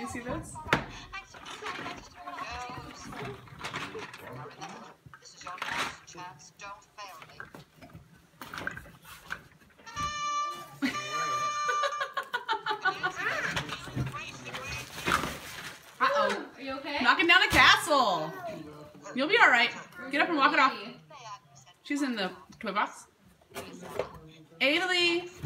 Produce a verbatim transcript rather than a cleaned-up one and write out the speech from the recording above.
see this? This is your last chance. Don't fail me. Uh-oh. Are you okay? Knocking down a castle. You'll be alright. Get up and walk it off. She's in the toy box. Aidley.